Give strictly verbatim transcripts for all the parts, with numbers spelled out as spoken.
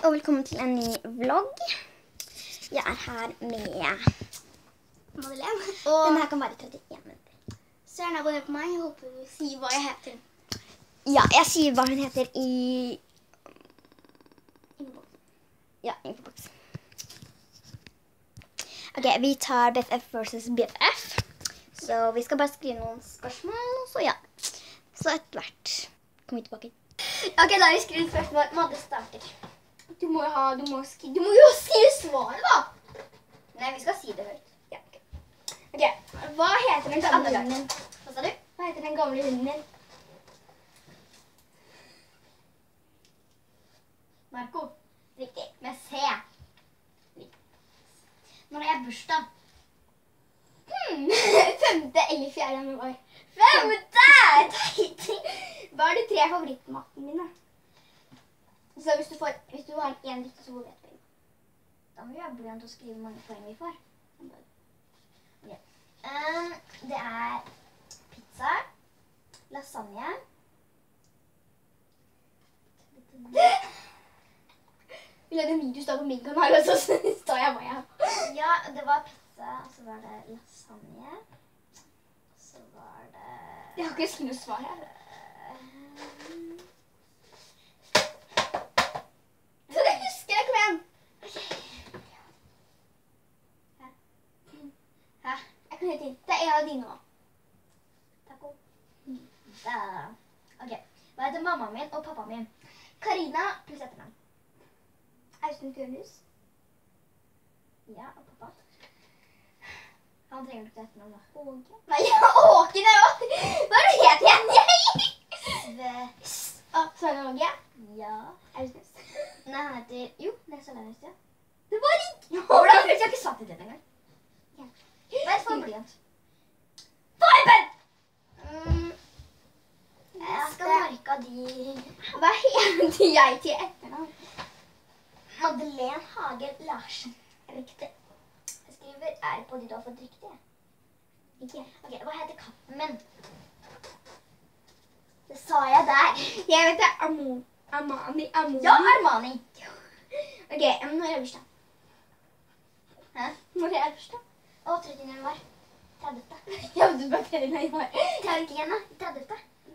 og velkommen til en ny vlogg. Jeg er her med Madeleine, og denne her kan være trettien minutter. Så gjerne abonner på meg. Jeg håper du sier hva jeg heter. Ja, jeg sier hva hun heter i... Infoboks. Ja, infoboks. Ok, vi tar B F F versus B F F. Så vi skal bare skrive noen spørsmål, så ja. Så etter hvert kommer vi tilbake. Ok, da har vi skrevet spørsmål. Madde starter. Du må jo ha, du må, skri, du må jo skrive svaret da. Nei, vi skal si det høyt. Ja, ok. Ok, hva heter den gamle hunden din? Hva sa du? Hva heter den gamle hunden din? Marco. Riktig, med C. Når er jeg bursdag? Hmm, femte eller fjerde januar. Femte! Hva er de tre favorittmaten mine? Så hvis du, får, hvis du har en riktig, så får du et poeng. Da må vi ha begynt å skrive mange poeng vi får. Okay. Um, det er pizza, lasagne. Vi lagde en video på min kanal, og så står jeg hva jeg har. Ja, det var pizza, og så var det lasagne. Og så var det... Jeg har ikke skrevet noe svar her. Så det husker jeg, kom igjen. Hæ? Jeg kan høre til. Det er en av dine nå. Taco. Da. Ok, hva heter mamma min og pappa min? Karina pluss etternavn. Austen Tørnhus. Ja, og pappa. Han trenger ikke etternavn da. Åge. Nei, ja, Åke det også. Hva er det het igjen? Sve... Å, Svein Åge. Ja. Ausnes. Nei, han heter... Jo, det er Salaris, ja. Det var ikke... Hvordan? Jeg har ikke sagt det engang. Ja. Hva er det for blyant? Farben! Mm. Jeg skal marke de... Hva heter jeg til etternavn? Madeleine Hager Larsen. Riktig. Jeg skriver R på de du har fått riktig. Ikke. Ok, hva heter katten min? Det sa jeg der. Jeg vet det. Amo, Amani. Amoni. Ja, Armani. Ok, um, når er jeg bursdag? Hæ? Når er jeg bursdag? Å, trettende januar. tredivte. Ja, du bare teller meg i år. Jeg vet ikke igjen da. tredivte.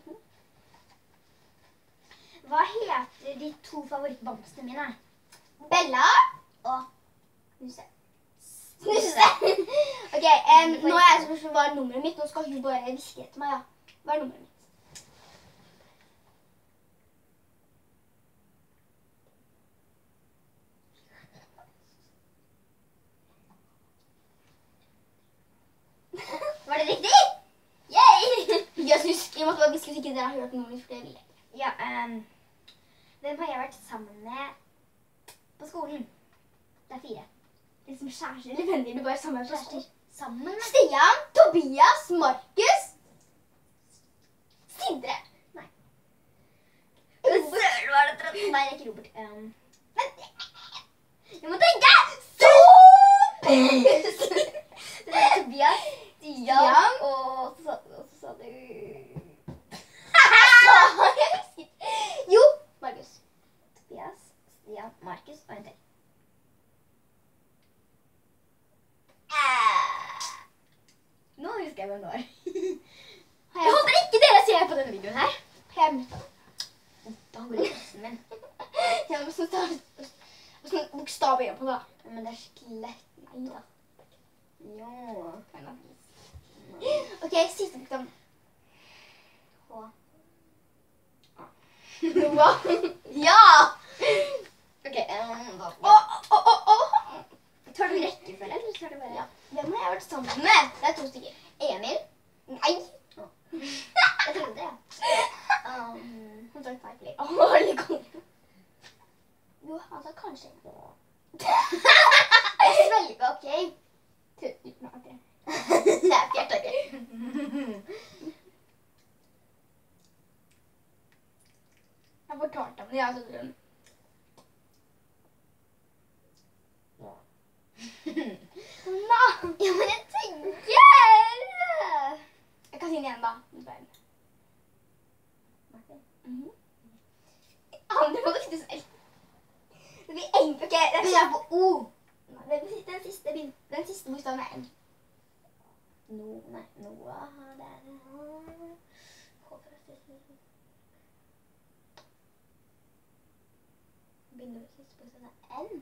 Hva heter de to favorittbamsene mine? Bella Og Snuse. Snuse. Ok, um, nå er jeg så spørsmål hva er nummeret mitt. Nå skal hun bare viske etter meg, ja. Hva er nummeret mitt? var det riktig? Yay! Jeg synes, jeg måtte bare viske så ikke dere har hørt nummeret mitt, for det er lett. Ja, um, hvem har jeg vært sammen med på skolen? Det er fire. Liksom kjærester eller venner, du bare sammen med Kjærester. Sammen med... Stian, Tobias, Markus, Sindre. Nei. Søren, var det trøtt? Nei, ikke Robert. Um, Jeg må tenke! Så! det er Tobias, Stian, og så, og så sa du... Jo, Markus. Tobias, Stian, Markus og en til. Nå husker jeg hvem det var. Jeg håper ikke dere ser på denne videoen her. Har jeg møtt ham? Da går det i klassen min. Jeg må sånn ta sånn bokstav igjen på da. Men det er skelett. Nei da. Jo. Ok, siste bokstav. H. Noah. Ja! Ok, um, da. Åh, åh, åh, åh. Tar du rekkefølge, eller tar du bare... Ja. Hvem har jeg vært sammen med? Det er to stykker. Emil? Nei. Jeg trodde det, ja. Um, Han sa feil flere. Åh, veldig god. Jo, han sa kanskje. jeg svelger, ok? Tusen, ok. Det er fjert, ok? Jeg fortalte ham det, jeg så den. Nei, Ja, men jeg tenker... jeg kan si den igjen da. Martin. Mhm. Andre må du ikke selv. Vi begynner på O. Den siste, den siste, den siste bokstaven er N. No, nei, Noah, det er det. Håper at det begynner på siste bokstaven er N.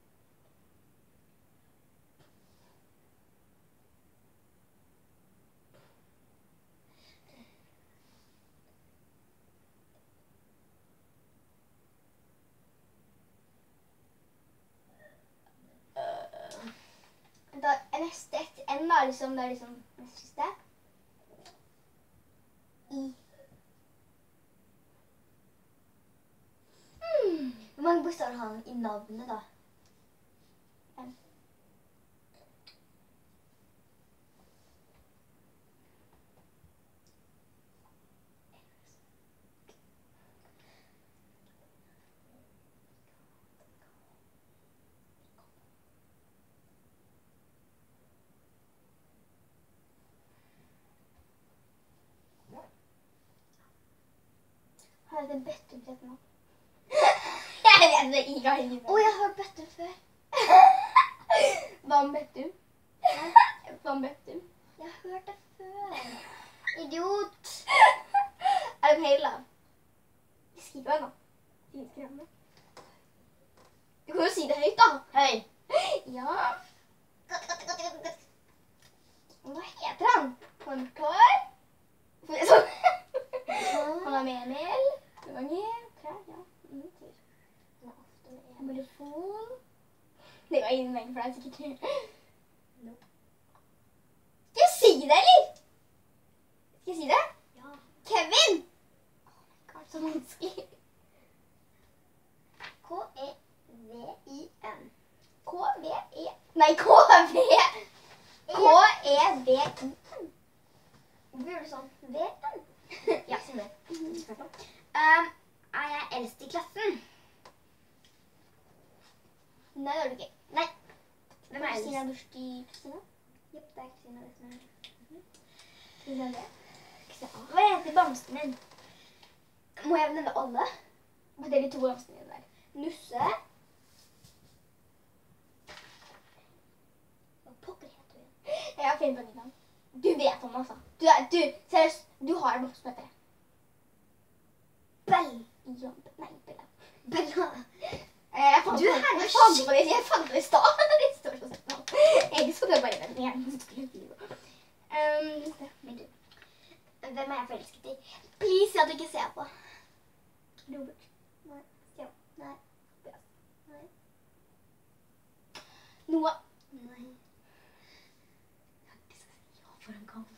Da er neste etter N da, liksom, det er liksom neste siste. I. Hmm. Hvor mange bokstaver har han i navnet da? N. Har jeg en Bøttum til nå? Jeg vet det ikke har ingen. Å, jeg har hørt Bøttum før. Hva om Bøttum? Hva om Bøttum? Jeg har hørt det før. Idiot. Er det feil da? Skriv det nå. Skriv det. Du kan jo si det høyt da. Høy. Ja. Godt, godt, godt, godt, godt. Hva heter han? Han tar. Sånn. Han har med Emil. Det var ned. Tre, ja. Mm, til. Han er ofte med Telefon. Det var ingen vei, for det er sikkert tre. Nope. Skal jeg si det, eller? Skal jeg si det? Ja. Kevin! Oh my god, så vanskelig. K E V I N. K V E... Nei, K V... K E V I N. Hvorfor gjør du sånn? V N. Ja, sånn det. Um, er jeg eldst i klassen? Nei, det er du ikke. Nei. Hvem er Kristina eldst? Dorski Kristina? Jepp, det er Kristina det som er. Kristina det? Kristina. Hva heter bamsen din? Må jeg nevne alle? Det er de to bamsene dine der. Nusse. Hva pokker heter du igjen? Jeg har funnet på ditt navn. Du vet om altså. Du, er, du, seriøst, du har en bamse som heter det. Bell. Ja, nei, Bella. Bella. Eh, Jeg fant Du på- er jeg fant på det, jeg fant på det i stad. Det står så sånn. Jeg skal det bare den igjen. Um, Men du, hvem er jeg forelsket i? please, si at du ikke ser på. Robert. Nei. Ja. Nei. Nei. Noah. Nei. Jeg skal si ja for en kamp.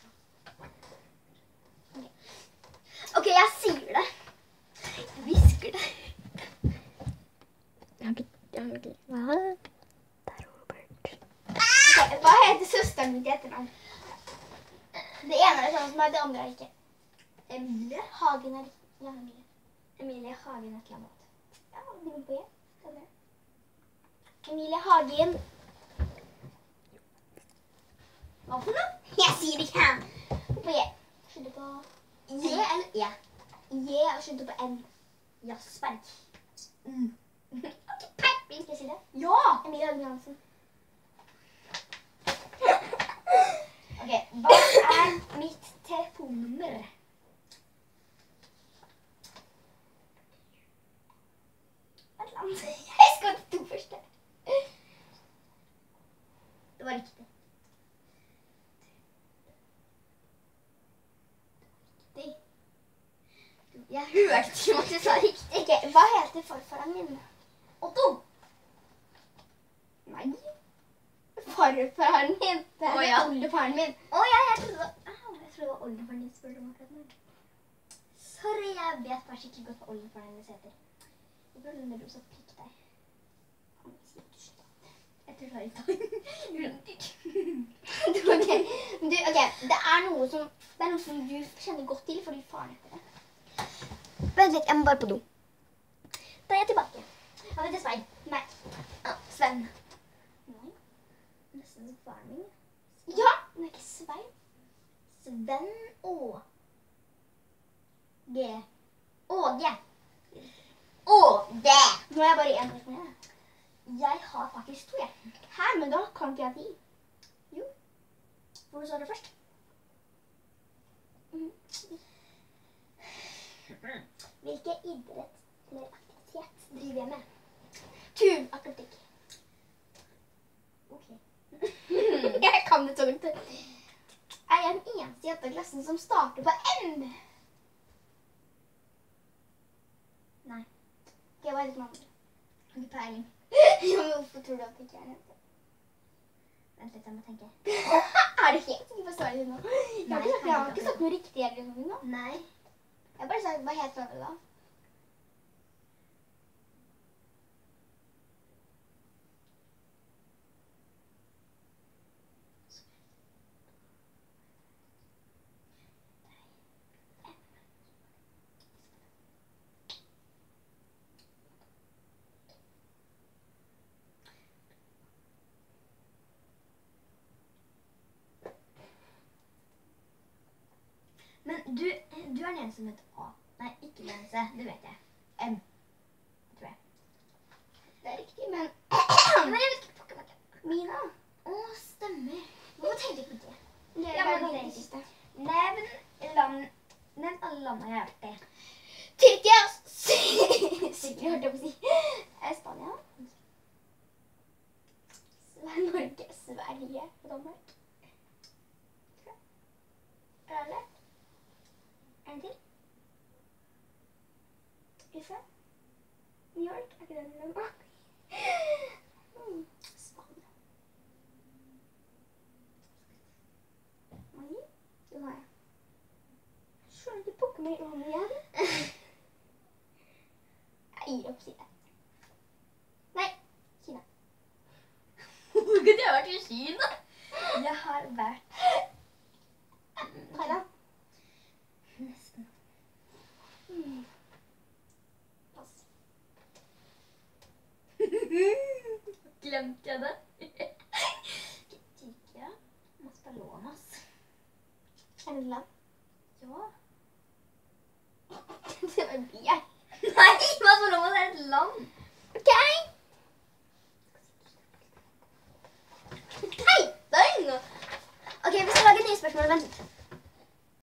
Ok, jeg sier det. Jeg hvisker det. Jeg har ikke... Jeg har ikke... Hva? Det er Robert. Ok, hva heter søsteren min til etternavn? Det ene er sånn som er, det andre er ikke. Emilie. Hagen er ja, Emilie. Emilie Hagen et eller annet. Ja, det går på igjen. Det er det. Emilie Hagen. Hva for noe? Jeg sier det ikke. På igjen. Skjønner på J eller E? J og skjønner på N. Jasperg. Mm. Ok, perfekt. Skal jeg si det? Ja! Emilie Hagen Johansen. Ok, hva er mitt telefonnummer? Et eller annet. Jeg skal til to første. Det var riktig. Riktig. Jeg hørte ikke at du sa riktig. Ok, hva heter farfaren min? Otto. Nei. Farfaren min. Det er Å, ja. oldefaren min. Å ja, jeg trodde det var, Au, jeg trodde det var oldefaren din spurte om akkurat nå. Sorry, jeg vet bare skikkelig godt hva oldefaren din heter. Jeg burde den rosa pikk der. Han sier ikke slutt. Jeg tror det er litt Du, ok, du, ok, det er noe som, det er noe som du kjenner godt til, fordi faren heter det. Vent litt, jeg må bare på do. Da er jeg tilbake. Han heter Svein. Nei. Ah, Sven. Nei. Nesten som faren min. Ja, men det er ikke Svein. Sven Å. G. Åge. Åge. Nå er jeg bare en spørsmål. Jeg har faktisk to, jeg. Hæ, men da kan ikke jeg ti. Hvor sa du først? Mhm. Hvilke idrett eller aktivitet driver jeg med? Tur, atletikk. Ok. Jeg kan det så godt. Er jeg den eneste i dette klassen som starter på M? Nei. Ok, hva er det som andre? Har ikke peiling. Ja, men hvorfor tror du at det ikke er en jente? Vent litt, jeg må tenke. Er du helt sikker på svaret ditt nå? Jeg har Nei, ikke sagt, jeg har jeg ikke kan sagt noe riktig eller noe nå. Nei. Jeg har bare sagt, hva heter svaret da? Men du, du er den eneste som heter A. Nei, ikke den eneste. Det vet jeg. M. Tror jeg. Det er riktig, men Men jeg vet ikke pokker meg. Mina. Å, stemmer. Hvorfor tenkte jeg ikke på det? Det Ja, er men bare det- det siste. Nevn land... Nevn alle landene jeg har vært i. Tyrkia! Synger, hørte jeg på å si. Eh, Spania. Sverige, Norge, Sverige og Danmark. Er det? En til? Israel? New York? Er ikke den i Danmark? Hmm, Spania. Mange? Den har jeg. Skjønner ikke pokker meg om igjen. Jeg gir opp, sier jeg. Nei, Kina. Hvor kunne jeg vært i Kina? Jeg har vært... Thailand. Nesten. Hmm. Pass. Glemte jeg det? Tyrkia. Las Palomas. Er det et land? Ja. Det var jeg. Nei, Las Palomas er et land.